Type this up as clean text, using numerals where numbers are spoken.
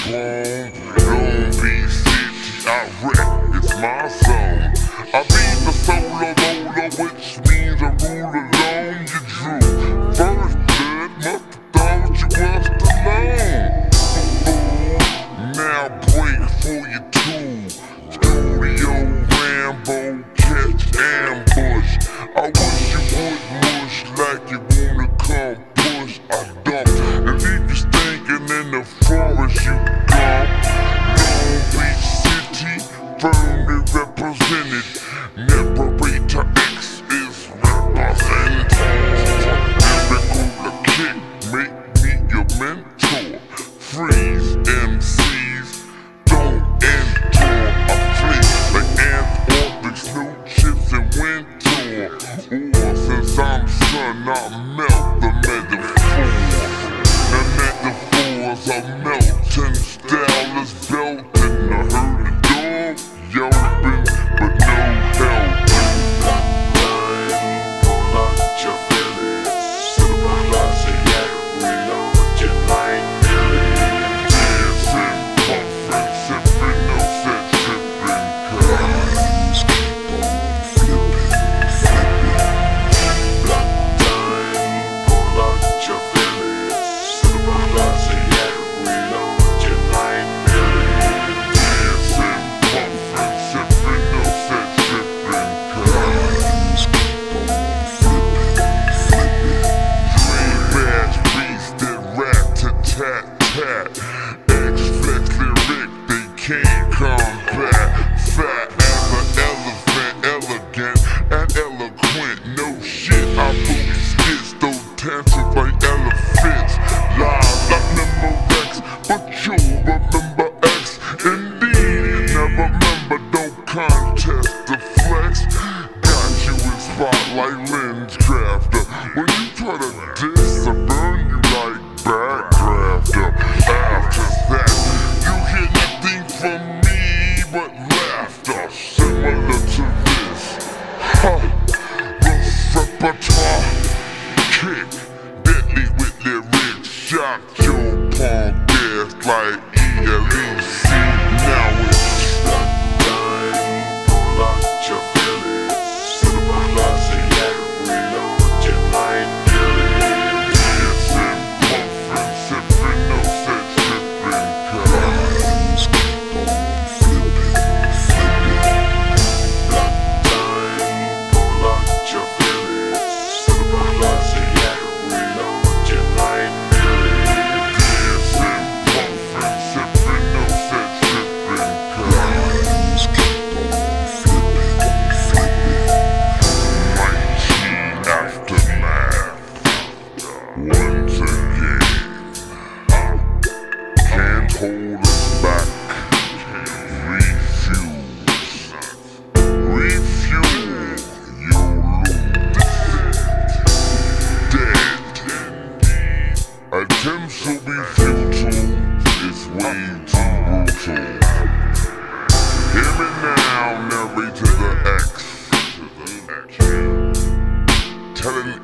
grown. Long Beach City, I rap, it's my zone. I be the solo roller, which means I rule alone. You drew first blood, must've thought you was alone. Now break for your tool. Studio Rambo, catch ambush. I wish you would mush like you wanna come push. I dump and leave you stinking in the forest, you dump. Long Beach City, firmly represented. Liberator X is represented. Lyrical kick, make me your mentor. Freeze MCs, don't enter. I flick like Anthropics, new chips and winter. Or since I'm sun, I melt the metaphor. The metaphors are melting, style is belting. I heard a dog yelping, but no helping. Pull out your feelings, super classy, yeah, we know what you like. Dancing, puffing, sipping, no set tripping. Cause keep on flipping. Black time, pull out your feelings, super classy, yeah, we know what you like. Dancing, puffing, sipping, no set tripping. Cause keep on flipping. Dream bash beats that rap to tat tat. X-Flex lyric, they can't come back. Fat as an elephant, elegant and eloquent. No shit, I booty skits, those tantrums like elephants. Live like Memorex, but you remember X. Indeed, never remember, don't contest the flex. Got you in spotlight lens crafter. When you try to diss, I burn you like backgrafter. After that, you hear nothing from me but laughter. Similar to this, the repertoire kick, deadly with lyrics. Shock your punk ass like ELEC. Now it's Pull out your feelings, super classy, yeah, we know what you like. dancing, puffing, sipping, no set tripping. Cause keep on flipping. Black time, pull out your feelings, super classy, yeah, we know what you like. Dancing, puffing, sipping, no set tripping. Cause keep on flipping. Mighty aftermath. Once again, can't hold us back. Refuse, refuel, you lose. Dead. Attempts to be futile is way too brutal. Hear me now, narrator the X. Telling